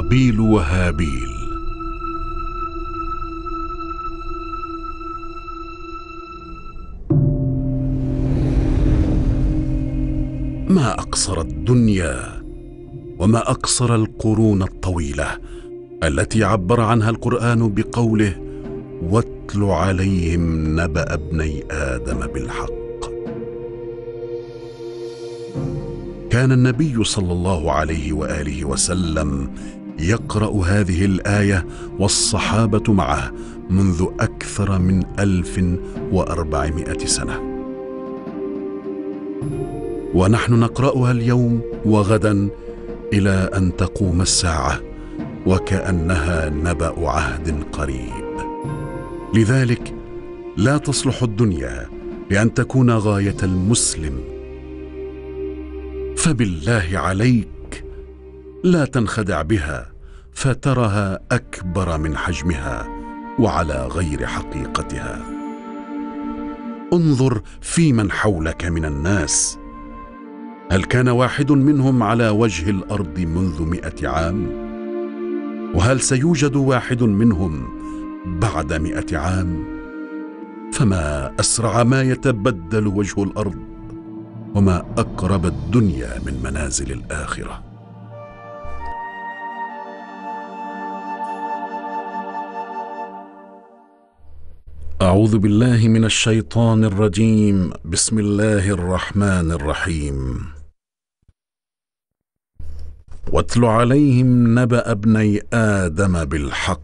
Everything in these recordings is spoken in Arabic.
قابيل وهابيل. ما أقصر الدنيا وما أقصر القرون الطويلة التي عبر عنها القرآن بقوله: واتل عليهم نبأ ابني آدم بالحق. كان النبي صلى الله عليه وآله وسلم يقرأ هذه الآية والصحابة معه منذ أكثر من 1400 سنة، ونحن نقرأها اليوم وغدا إلى أن تقوم الساعة وكأنها نبأ عهد قريب. لذلك لا تصلح الدنيا لأن تكون غاية المسلم، فبالله عليك لا تنخدع بها فترها أكبر من حجمها وعلى غير حقيقتها. انظر في من حولك من الناس، هل كان واحد منهم على وجه الأرض منذ 100 عام؟ وهل سيوجد واحد منهم بعد 100 عام؟ فما أسرع ما يتبدل وجه الأرض، وما أقرب الدنيا من منازل الآخرة. أعوذ بالله من الشيطان الرجيم. بسم الله الرحمن الرحيم. واتل عليهم نبأ ابني آدم بالحق.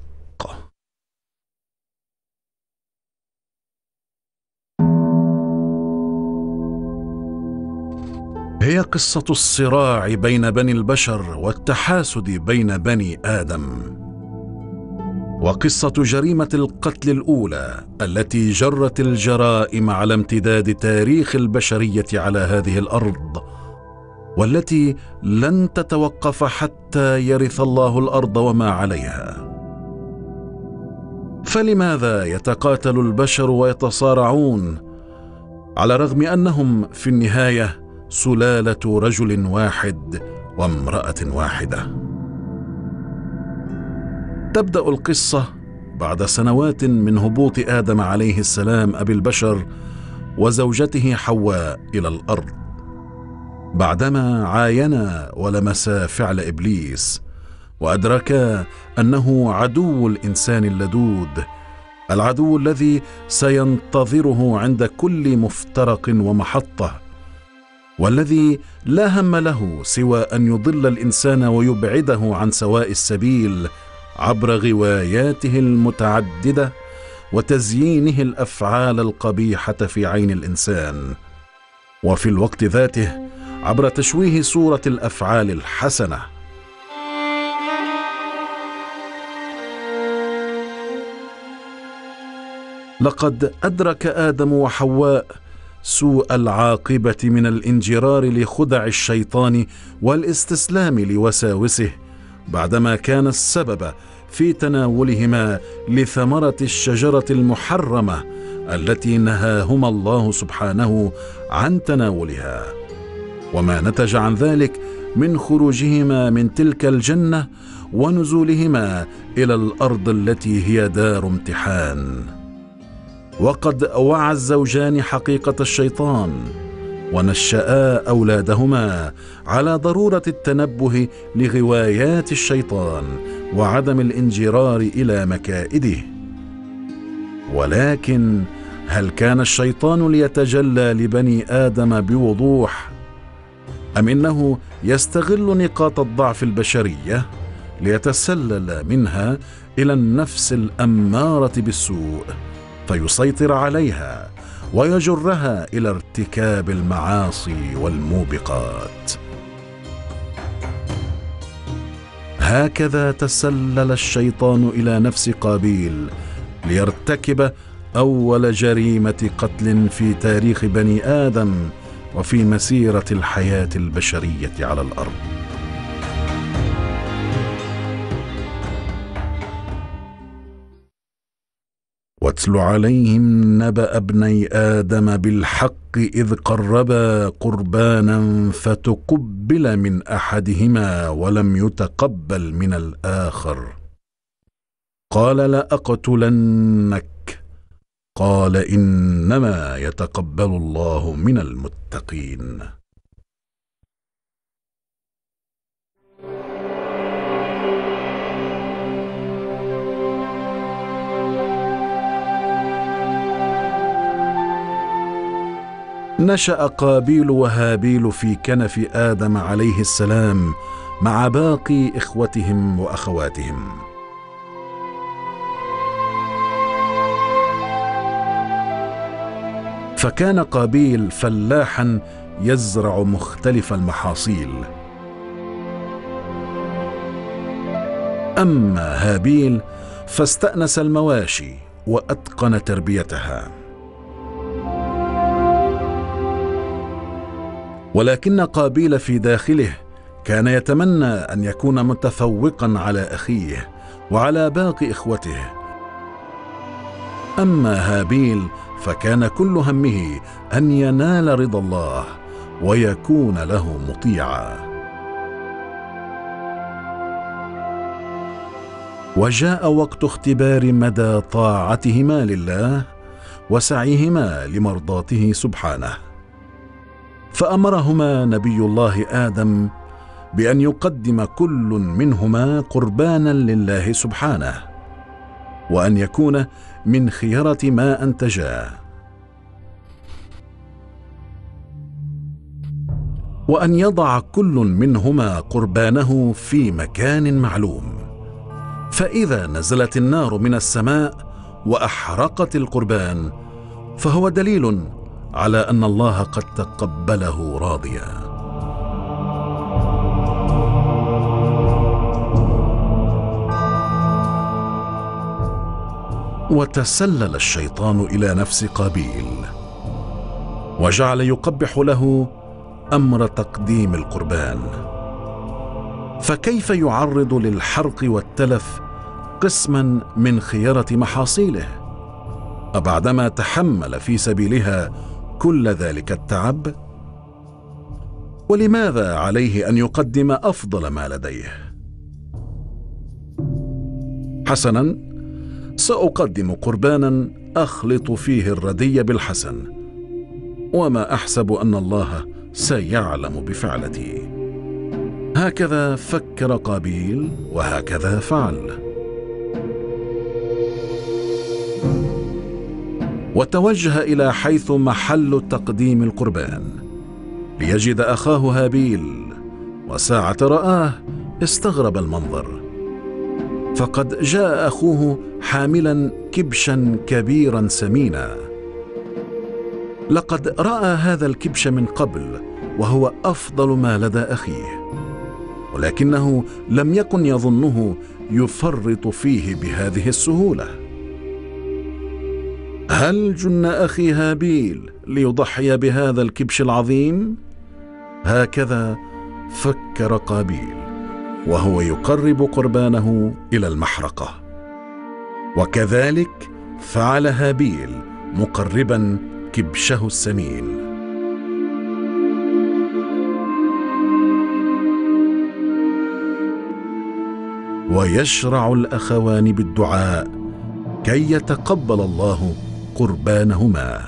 هي قصة الصراع بين بني البشر والتحاسد بين بني آدم، وقصة جريمة القتل الأولى التي جرت الجرائم على امتداد تاريخ البشرية على هذه الأرض، والتي لن تتوقف حتى يرث الله الأرض وما عليها. فلماذا يتقاتل البشر ويتصارعون على الرغم أنهم في النهاية سلالة رجل واحد وامرأة واحدة؟ تبدأ القصة بعد سنوات من هبوط آدم عليه السلام أبي البشر وزوجته حواء إلى الأرض، بعدما عاينا ولمسا فعل إبليس وأدركا أنه عدو الإنسان اللدود، العدو الذي سينتظره عند كل مفترق ومحطة، والذي لا هم له سوى أن يضل الإنسان ويبعده عن سواء السبيل عبر غواياته المتعددة وتزيينه الأفعال القبيحة في عين الإنسان، وفي الوقت ذاته عبر تشويه صورة الأفعال الحسنة. لقد أدرك آدم وحواء سوء العاقبة من الانجرار لخدع الشيطان والاستسلام لوساوسه، بعدما كان السبب في تناولهما لثمرة الشجرة المحرمة التي نهاهما الله سبحانه عن تناولها، وما نتج عن ذلك من خروجهما من تلك الجنة ونزولهما إلى الأرض التي هي دار امتحان. وقد وعى الزوجان حقيقة الشيطان ونشأا أولادهما على ضرورة التنبه لغوايات الشيطان وعدم الانجرار إلى مكائده. ولكن هل كان الشيطان ليتجلى لبني آدم بوضوح، أم إنه يستغل نقاط الضعف البشرية ليتسلل منها إلى النفس الأمارة بالسوء فيسيطر عليها ويجرها إلى ارتكاب المعاصي والموبقات؟ هكذا تسلل الشيطان إلى نفس قابيل ليرتكب أول جريمة قتل في تاريخ بني آدم وفي مسيرة الحياة البشرية على الأرض. واتل عليهم نبأ ابني آدم بالحق إذ قربا قربانا فتقبل من أحدهما ولم يتقبل من الآخر قال لأقتلنك قال إنما يتقبل الله من المتقين. نشأ قابيل وهابيل في كنف آدم عليه السلام مع باقي إخوتهم وأخواتهم. فكان قابيل فلاحا يزرع مختلف المحاصيل، أما هابيل فاستأنس المواشي وأتقن تربيتها. ولكن قابيل في داخله كان يتمنى أن يكون متفوقا على أخيه وعلى باقي إخوته، أما هابيل فكان كل همه أن ينال رضا الله ويكون له مطيعا. وجاء وقت اختبار مدى طاعتهما لله وسعيهما لمرضاته سبحانه، فأمرهما نبي الله آدم بأن يقدم كل منهما قربانا لله سبحانه، وأن يكون من خيرة ما أنتجا، وأن يضع كل منهما قربانه في مكان معلوم، فإذا نزلت النار من السماء وأحرقت القربان فهو دليل على أن الله قد تقبله راضيا. وتسلل الشيطان إلى نفس قابيل وجعل يقبح له أمر تقديم القربان، فكيف يعرض للحرق والتلف قسما من خيرة محاصيله أبعدما تحمل في سبيلها كل ذلك التعب؟ ولماذا عليه أن يقدم أفضل ما لديه؟ حسنا، سأقدم قربانا أخلط فيه الردي بالحسن، وما أحسب أن الله سيعلم بفعلتي. هكذا فكر قابيل وهكذا فعل. وتوجه إلى حيث محل تقديم القربان ليجد أخاه هابيل، وساعة رآه استغرب المنظر، فقد جاء أخوه حاملا كبشا كبيرا سمينا. لقد رأى هذا الكبش من قبل وهو أفضل ما لدى أخيه، ولكنه لم يكن يظنه يفرط فيه بهذه السهولة. هل جن أخي هابيل ليضحي بهذا الكبش العظيم؟ هكذا فكر قابيل وهو يقرب قربانه إلى المحرقة، وكذلك فعل هابيل مقربا كبشه السمين. ويشرع الأخوان بالدعاء كي يتقبل الله قربانهما.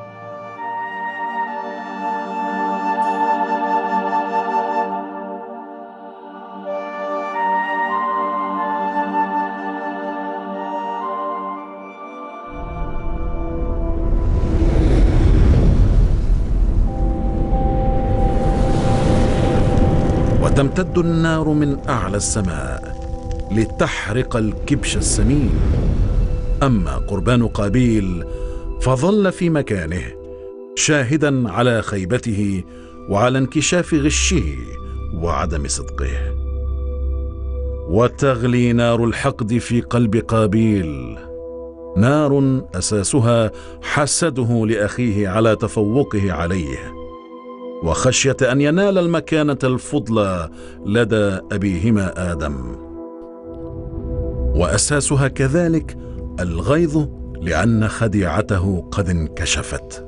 وتمتد النار من أعلى السماء لتحرق الكبش السمين، أما قربان قابيل فظل في مكانه شاهدا على خيبته وعلى انكشاف غشه وعدم صدقه. وتغلي نار الحقد في قلب قابيل، نار أساسها حسده لأخيه على تفوقه عليه وخشية أن ينال المكانة الفضلى لدى أبيهما آدم، وأساسها كذلك الغيظ لأن خديعته قد انكشفت.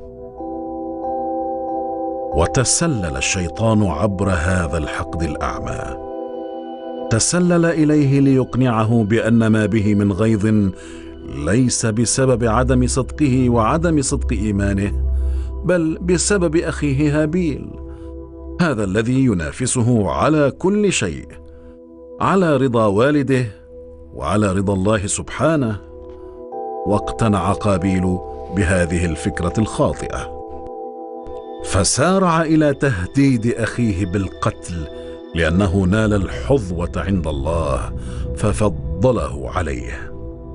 وتسلل الشيطان عبر هذا الحقد الأعمى، تسلل إليه ليقنعه بأن ما به من غيظ ليس بسبب عدم صدقه وعدم صدق إيمانه، بل بسبب أخيه هابيل، هذا الذي ينافسه على كل شيء، على رضا والده وعلى رضا الله سبحانه. واقتنع قابيل بهذه الفكرة الخاطئة، فسارع إلى تهديد أخيه بالقتل لأنه نال الحظوة عند الله ففضله عليه.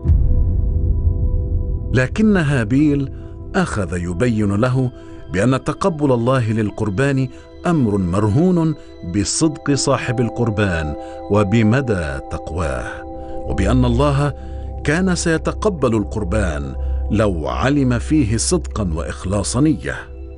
لكن هابيل أخذ يبين له بأن تقبل الله للقربان أمر مرهون بصدق صاحب القربان وبمدى تقواه، وبأن الله كان سيتقبل القربان لو علم فيه صدقا وإخلاص نية.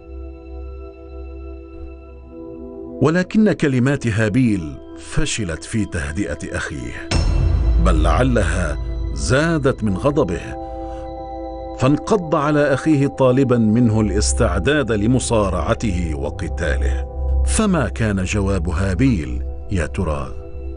ولكن كلمات هابيل فشلت في تهدئة أخيه، بل لعلها زادت من غضبه، فانقض على أخيه طالبا منه الاستعداد لمصارعته وقتاله. فما كان جواب هابيل يا ترى؟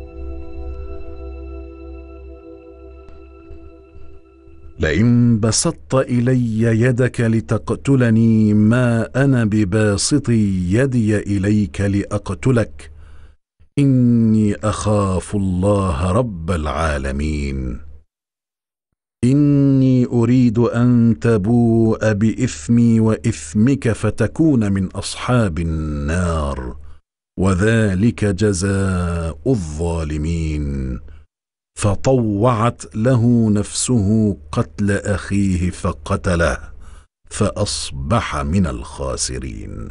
لئن بسطت إلي يدك لتقتلني ما أنا بباسط يدي إليك لأقتلك، إني أخاف الله رب العالمين. إني أريد أن تبوء بإثمي وإثمك فتكون من أصحاب النار، وذلك جزاء الظالمين. فطوعت له نفسه قتل أخيه فقتله، فأصبح من الخاسرين.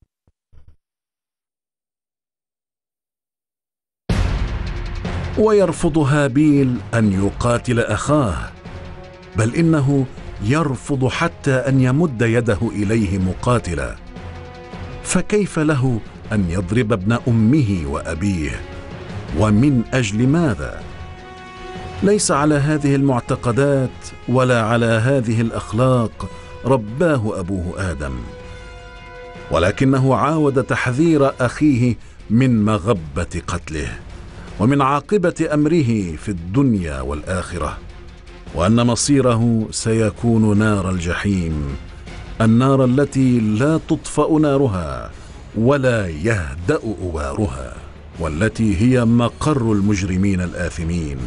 ويرفض هابيل أن يقاتل أخاه، بل إنه يرفض حتى أن يمد يده إليه مقاتلا، فكيف له أن يضرب ابن أمه وأبيه؟ ومن أجل ماذا؟ ليس على هذه المعتقدات ولا على هذه الأخلاق رباه أبوه آدم، ولكنه عاود تحذير أخيه من مغبة قتله ومن عاقبة أمره في الدنيا والآخرة، وأن مصيره سيكون نار الجحيم، النار التي لا تطفأ نارها ولا يهدأ أوارها، والتي هي مقر المجرمين الآثمين.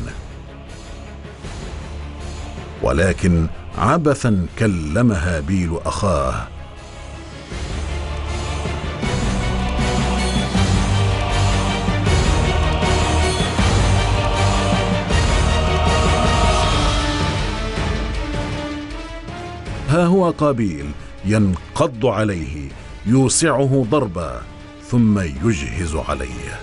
ولكن عبثا كلم هابيل أخاه، ها هو قابيل ينقض عليه، يوسعه ضربا ثم يجهز عليه.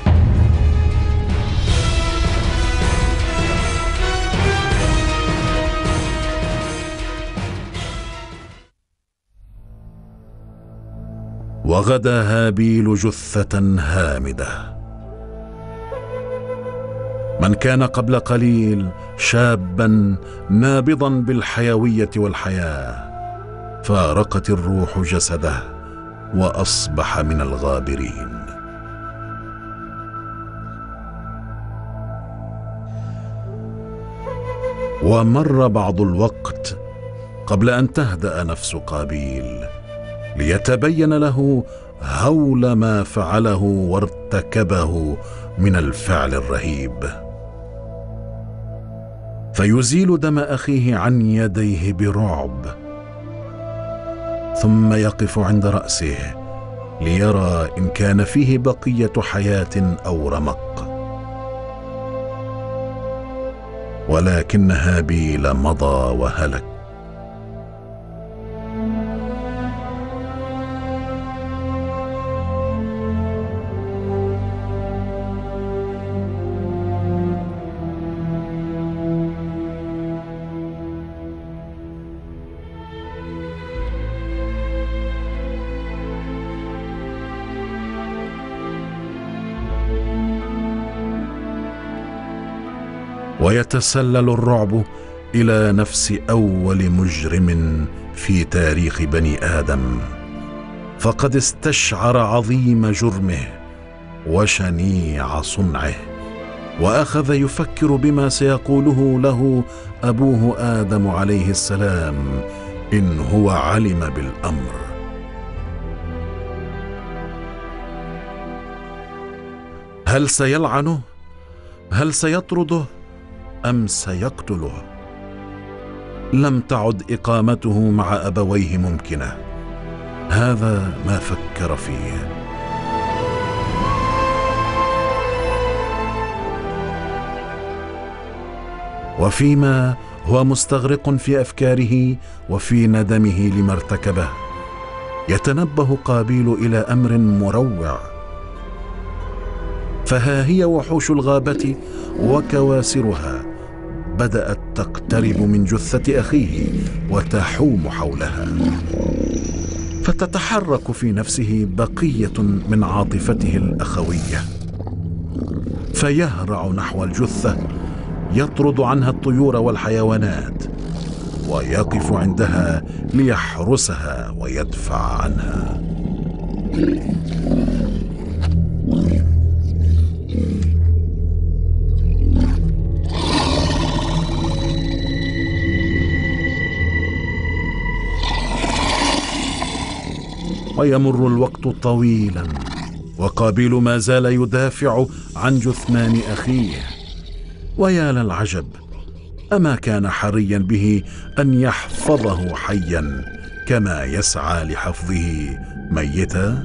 وغدا هابيل جثة هامدة. من كان قبل قليل شابا نابضا بالحيوية والحياة، فارقت الروح جسده وأصبح من الغابرين. ومر بعض الوقت قبل أن تهدأ نفس قابيل ليتبين له هول ما فعله وارتكبه من الفعل الرهيب، فيزيل دم أخيه عن يديه برعب، ثم يقف عند رأسه ليرى إن كان فيه بقية حياة أو رمق. ولكن هابيل مضى وهلك. ويتسلل الرعب إلى نفس أول مجرم في تاريخ بني آدم، فقد استشعر عظيم جرمه وشنيع صنعه، وأخذ يفكر بما سيقوله له أبوه آدم عليه السلام إن هو علم بالأمر. هل سيلعنه؟ هل سيطرده؟ أم سيقتله؟ لم تعد إقامته مع أبويه ممكنة. هذا ما فكر فيه. وفيما هو مستغرق في أفكاره وفي ندمه لما ارتكبه، يتنبه قابيل إلى أمر مروع. فها هي وحوش الغابة وكواسرها بدأت تقترب من جثة أخيه وتحوم حولها، فتتحرك في نفسه بقية من عاطفته الأخوية، فيهرع نحو الجثة يطرد عنها الطيور والحيوانات، ويقف عندها ليحرسها ويدفع عنها. ويمر الوقت طويلا، وقابيل ما زال يدافع عن جثمان أخيه. ويا للعجب، أما كان حريا به أن يحفظه حيا كما يسعى لحفظه ميتا؟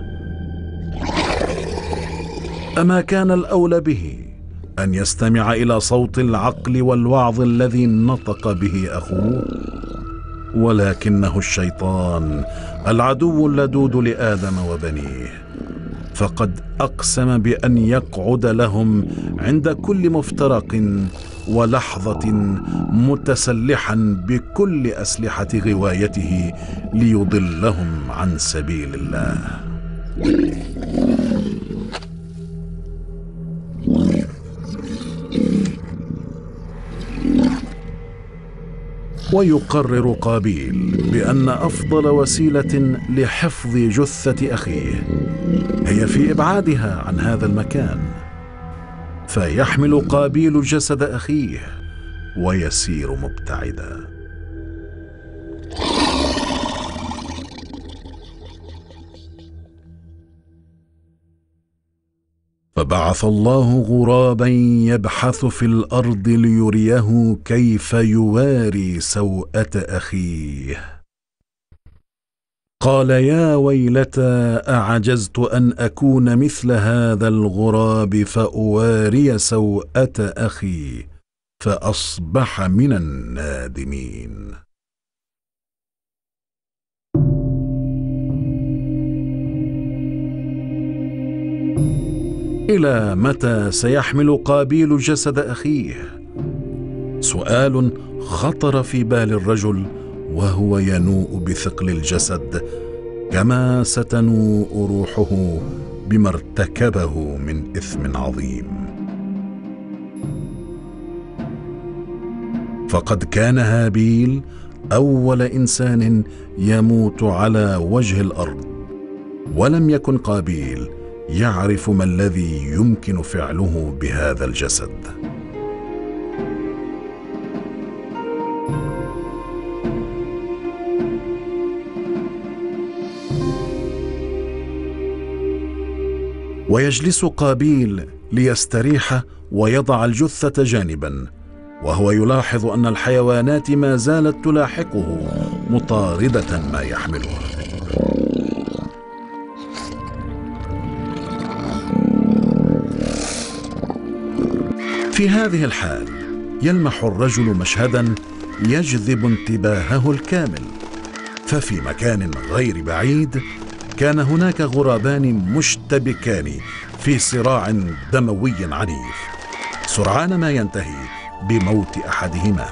أما كان الأولى به أن يستمع إلى صوت العقل والوعظ الذي نطق به أخوه؟ ولكنه الشيطان العدو اللدود لآدم وبنيه، فقد أقسم بأن يقعد لهم عند كل مفترق ولحظة متسلحا بكل أسلحة غوايته ليضلهم عن سبيل الله. ويقرر قابيل بأن أفضل وسيلة لحفظ جثة أخيه هي في إبعادها عن هذا المكان، فيحمل قابيل جسد أخيه ويسير مبتعدا. فبعث الله غرابا يبحث في الأرض ليريه كيف يواري سوءة أخيه. قال: يا ويلتى أعجزت أن أكون مثل هذا الغراب فأواري سوءة أخي، فأصبح من النادمين. إلى متى سيحمل قابيل جسد أخيه؟ سؤال خطر في بال الرجل وهو ينوء بثقل الجسد، كما ستنوء روحه بما ارتكبه من إثم عظيم. فقد كان هابيل أول إنسان يموت على وجه الأرض، ولم يكن قابيل يعرف ما الذي يمكن فعله بهذا الجسد. ويجلس قابيل ليستريح ويضع الجثة جانبا، وهو يلاحظ أن الحيوانات ما زالت تلاحقه مطاردة ما يحمله. في هذه الحال يلمح الرجل مشهدا يجذب انتباهه الكامل. ففي مكان غير بعيد كان هناك غرابان مشتبكان في صراع دموي عنيف، سرعان ما ينتهي بموت أحدهما.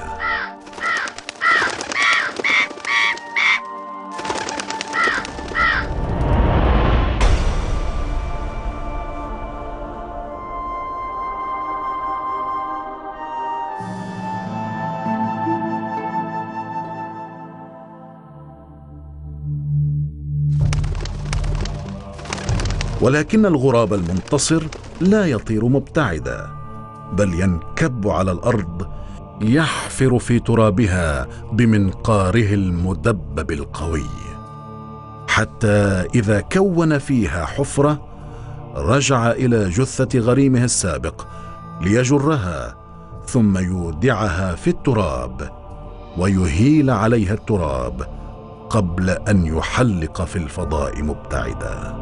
ولكن الغراب المنتصر لا يطير مبتعدا، بل ينكب على الأرض يحفر في ترابها بمنقاره المدبب القوي، حتى إذا كون فيها حفرة رجع إلى جثة غريمه السابق ليجرها، ثم يودعها في التراب ويهيل عليها التراب قبل أن يحلق في الفضاء مبتعدا.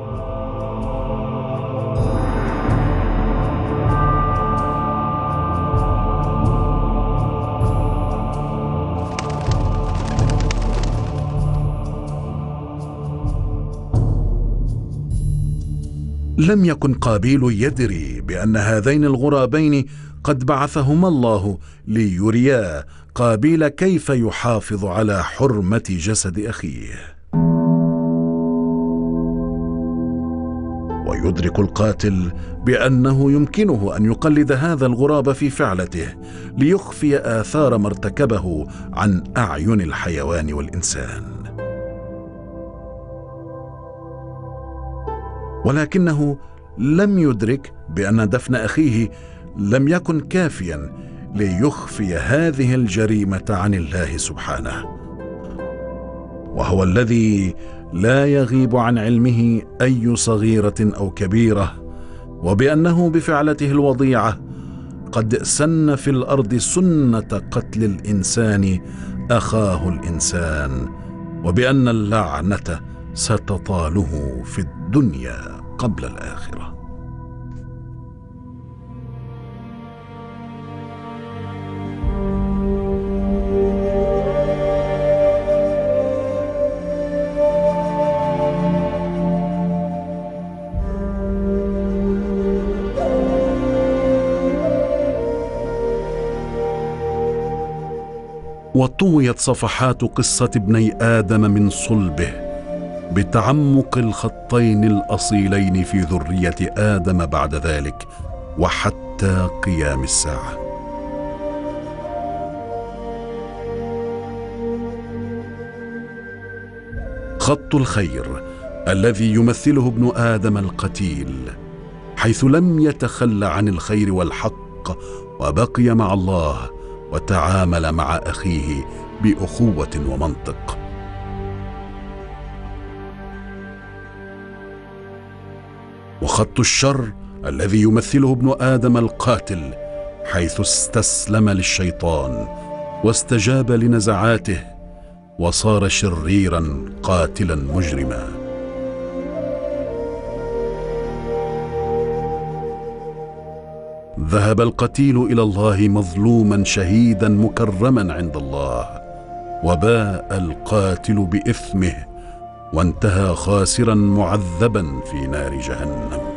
لم يكن قابيل يدري بأن هذين الغرابين قد بعثهما الله ليريا قابيل كيف يحافظ على حرمة جسد أخيه. ويدرك القاتل بأنه يمكنه أن يقلد هذا الغراب في فعلته ليخفي آثار ما ارتكبه عن أعين الحيوان والإنسان، ولكنه لم يدرك بأن دفن أخيه لم يكن كافيا ليخفي هذه الجريمة عن الله سبحانه، وهو الذي لا يغيب عن علمه أي صغيرة أو كبيرة، وبأنه بفعلته الوضيعة قد سن في الأرض سنة قتل الإنسان أخاه الإنسان، وبأن اللعنة ستطاله في الدنيا قبل الآخرة. وطويت صفحات قصة ابني آدم من صلبه بتعمق الخطين الأصيلين في ذرية آدم بعد ذلك وحتى قيام الساعة. خط الخير الذي يمثله ابن آدم القتيل، حيث لم يتخلى عن الخير والحق وبقي مع الله وتعامل مع أخيه بأخوة ومنطق. وخط الشر الذي يمثله ابن آدم القاتل، حيث استسلم للشيطان واستجاب لنزعاته وصار شريرا قاتلا مجرما. ذهب القتيل إلى الله مظلوما شهيدا مكرما عند الله، وباء القاتل بإثمه وانتهى خاسرا معذبا في نار جهنم.